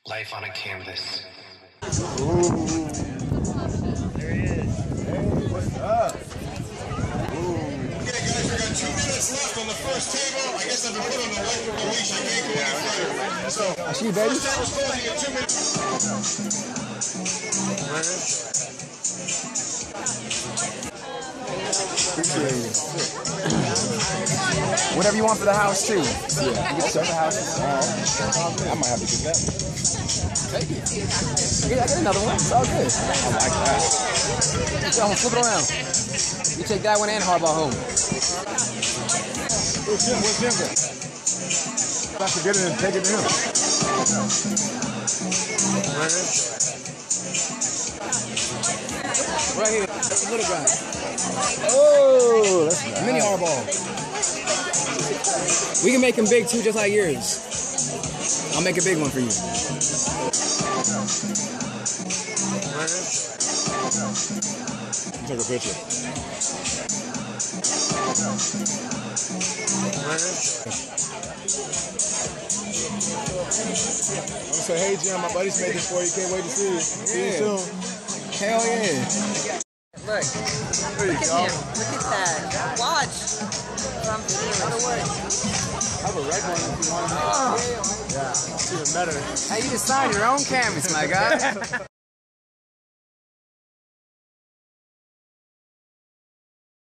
Life on a canvas. Ooh. There he is. Hey, what's up? Ooh. Okay, guys, we got 2 minutes left on the first table. I guess I've been put on the electrical leash. I can't go any further. So, I see you, baby. first table's closing in 2 minutes. Appreciate it. Whatever you want for the house, too. Yeah, you get several houses. All right. I might have to get that one. Take it. Yeah, I get another one. It's all good. I like that. So, flip it around. You take that one and hardball home. Where's Jim? Where's Jim at? I have to get it and take it to him. Right here. That's the little guy. Oh, that's nice. Mini hardball. We can make them big too, just like yours. I'll make a big one for you. Take a picture. I'm gonna say, hey Jim, my buddy's made this for you. Can't wait to see you. See you soon. Hell yeah. Look. There you go. Look at that. Watch. Right away. I have a red one if you want to. Yeah, it's even better. Hey, you just signed your own canvas, my guy.